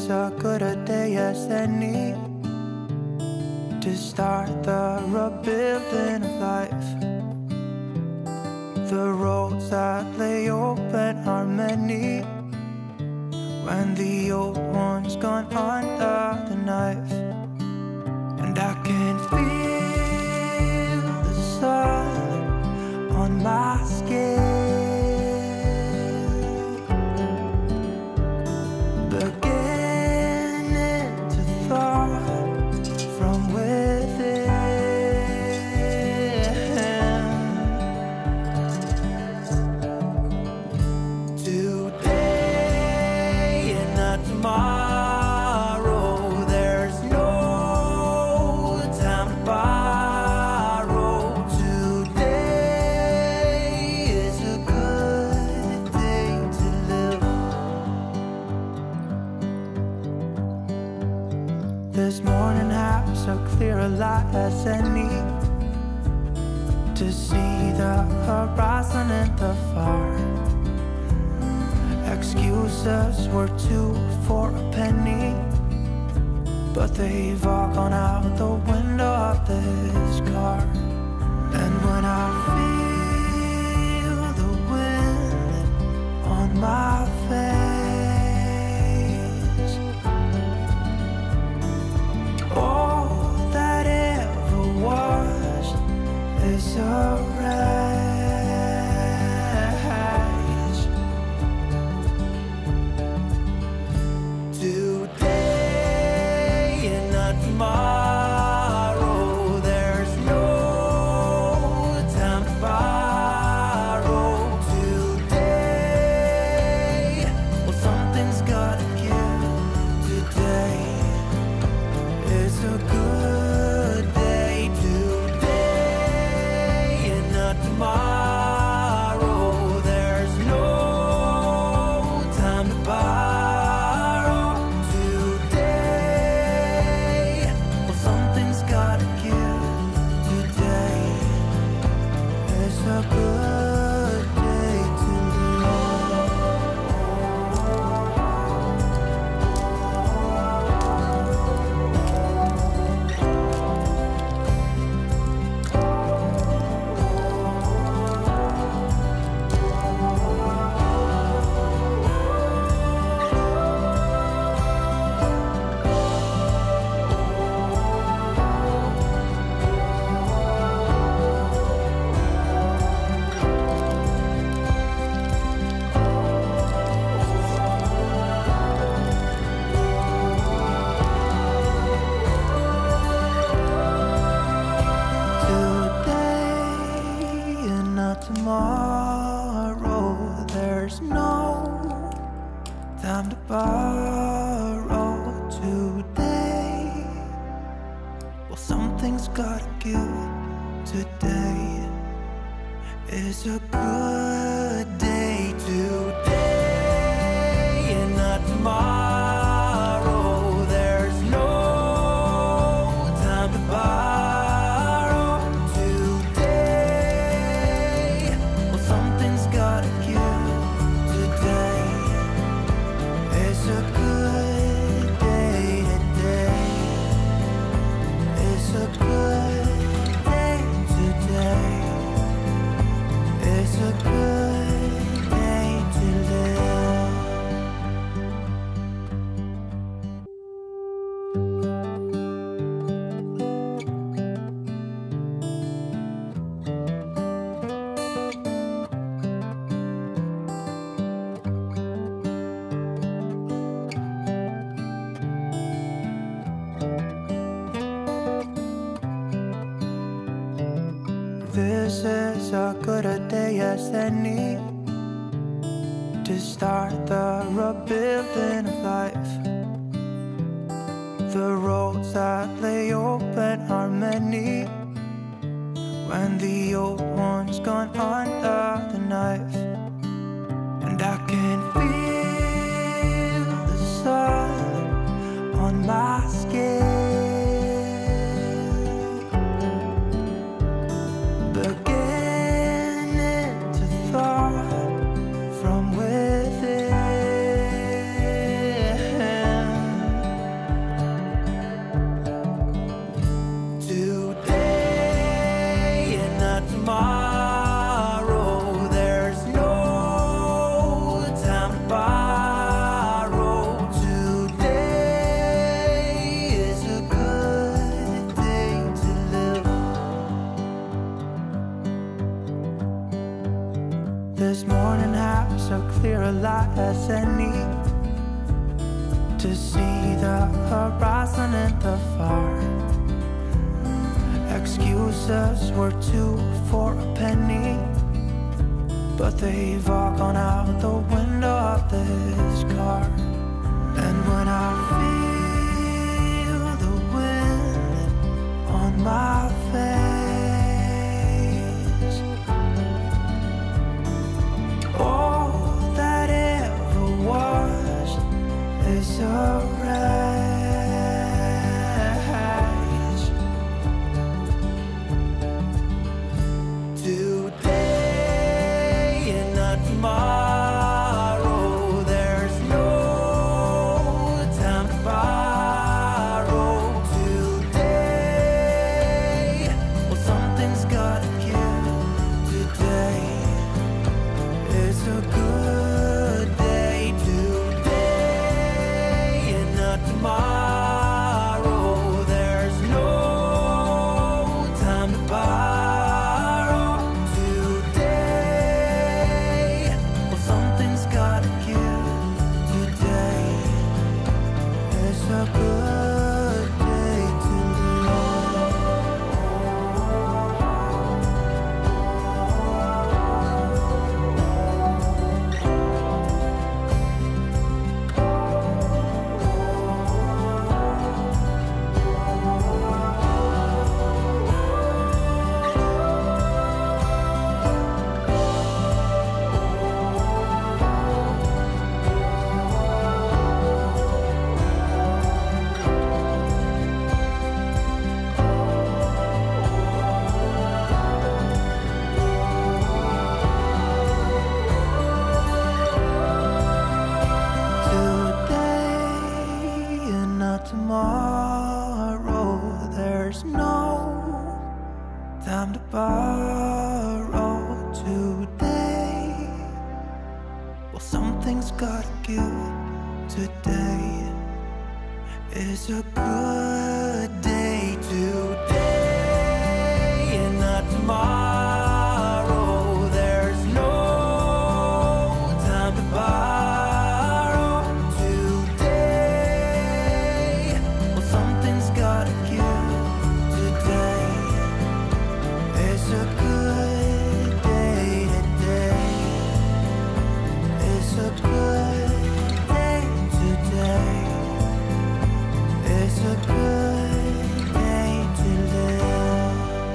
as good a day as any to start the rebuilding of life. The roads that lay open are many when the old one's gone under the knife. And I can feel the sun on my skin, beginning to thaw from within. Today and not tomorrow, there's no time to borrow. Today is a good day to live. This morning has a clear light as any to see the horizon in the far. Excuses were 2 for a penny, but they've all gone out the window of this car. And when I feel the wind on my face, all that ever was is a wreck. Today and not tomorrow, there's no time to borrow. Today, well, something's gotta give. Today is a good day. Today and not tomorrow, there's no time to borrow. A good day to tomorrow, there's no time to borrow. Today, well, something's gotta give. Today is a good day. Today and not tomorrow, there's no time to borrow. This is as good a day as any to start the rebuilding of life. The roads that lay open are many when the old one's gone under the knife. And I can feel the sun on my skin, beginning to thaw from within. This morning has so clear a light as any to see the horizon and the far. Excuses were 2 for a penny, but they've all gone out the window of this car. And when I feel the wind on my face, all that ever was is a rage. Today and not tomorrow, there's no time to borrow. Today, well, something's gotta give. Today is a good day. Today and not tomorrow, there's no time to borrow. Today, well, something's gotta give. Today is a good day to today and not tomorrow, there's no time to borrow. Today, well, something's gotta give. Today is a good day. Today and not tomorrow, there's no time to borrow. Today, well, something's gotta give. Today is a good day. Today is a good day. Today is a good day to live.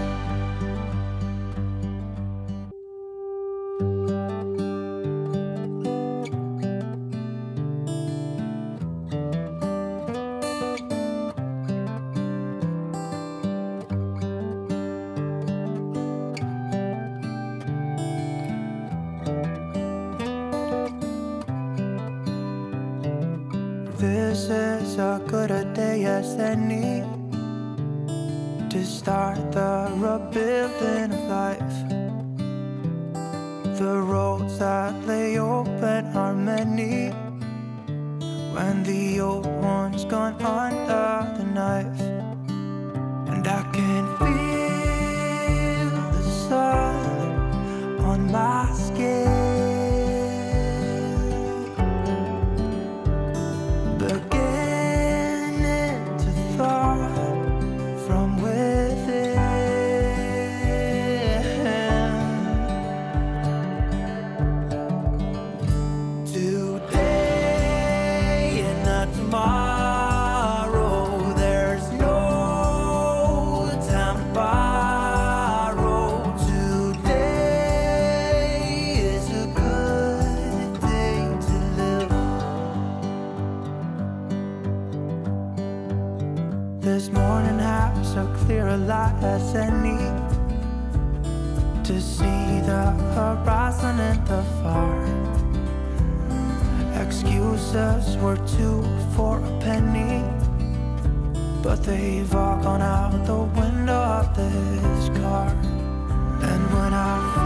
This is as good a day as any to start the rebuilding of life. The roads that lay open are many when the old one's gone under the knife. And I can feel the sun on my skin, beginning to thaw from within. Today and not tomorrow, there's no time to borrow. Today is a good day to live. This morning has so clear a light as any to see the horizon and the far. Excuses were 2 for a penny, but they've all gone out the window of this car. And when I